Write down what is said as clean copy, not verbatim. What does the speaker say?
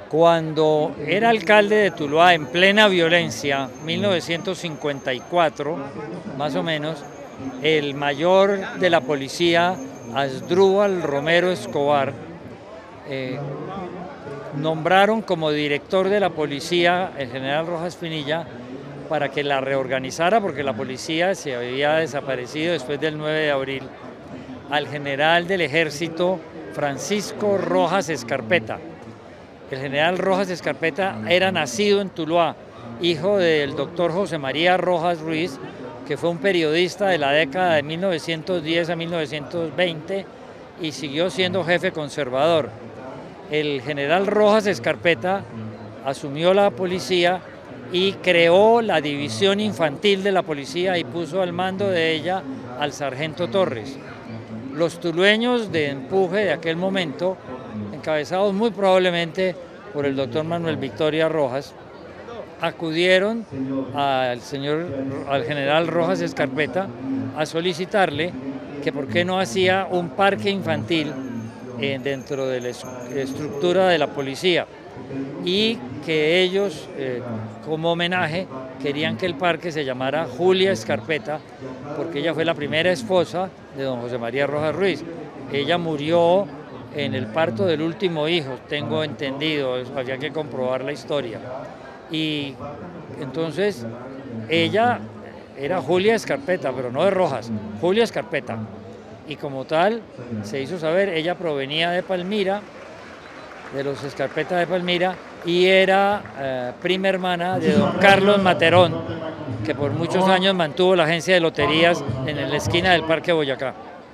Cuando era alcalde de Tuluá en plena violencia, 1954 más o menos, el mayor de la policía, Asdrúbal Romero Escobar, nombraron como director de la policía el general Rojas Pinilla para que la reorganizara, porque la policía se había desaparecido después del 9 de abril, al general del ejército Francisco Rojas Escarpeta. El general Rojas Escarpeta era nacido en Tuluá, hijo del doctor José María Rojas Ruiz, que fue un periodista de la década de 1910 a 1920 y siguió siendo jefe conservador. El general Rojas Escarpeta asumió la policía y creó la división infantil de la policía y puso al mando de ella al sargento Torres. Los tulueños de empuje de aquel momento, encabezados muy probablemente por el doctor Manuel Victoria Rojas, acudieron al general Rojas Escarpeta a solicitarle que por qué no hacía un parque infantil dentro de la estructura de la policía, y que ellos, como homenaje, querían que el parque se llamara Julia Escarpeta, porque ella fue la primera esposa de don José María Rojas Ruiz. Ella murió en el parto del último hijo, tengo entendido, había que comprobar la historia. Y entonces ella era Julia Escarpeta, pero no de Rojas, Julia Escarpeta. Y como tal, se hizo saber, ella provenía de Palmira, de los Escarpeta de Palmira, y era prima hermana de don Carlos Materón, que por muchos años mantuvo la agencia de loterías en la esquina del Parque Boyacá.